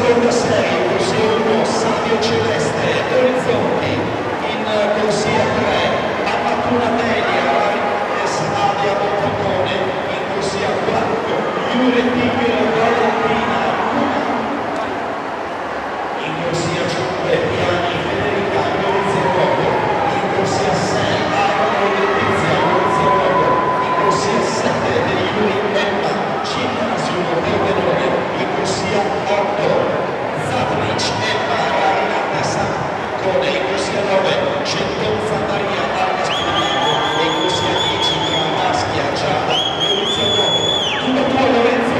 seconda serie, corsia 1, Savio Celeste, Orizzonti, in corsia 3, Amatuna Media, Avia Monticone, in corsia 4, Iure Tigre Valentina, in corsia 5, Piani Federica Orizzonti, in corsia 6, Aaron Letizia Orizzonti, in corsia 7, De Iuri Emma, Cinnasio Teodenone, in corsia 8, Zatric Emma Rarinata Sancone, in corsia 9, Centonza Maria Marca Spirito, e in corsia 10, Maschia Giada Orizzonti. Tutto tuo Lorenzo!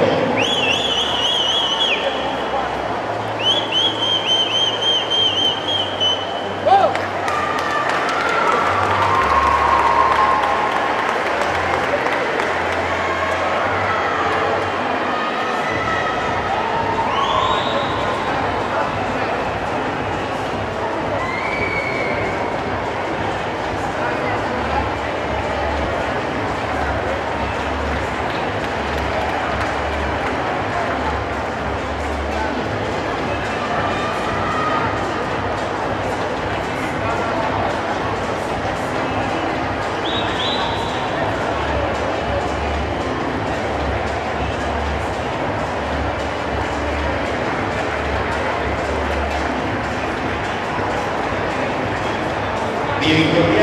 Vi ricordiamo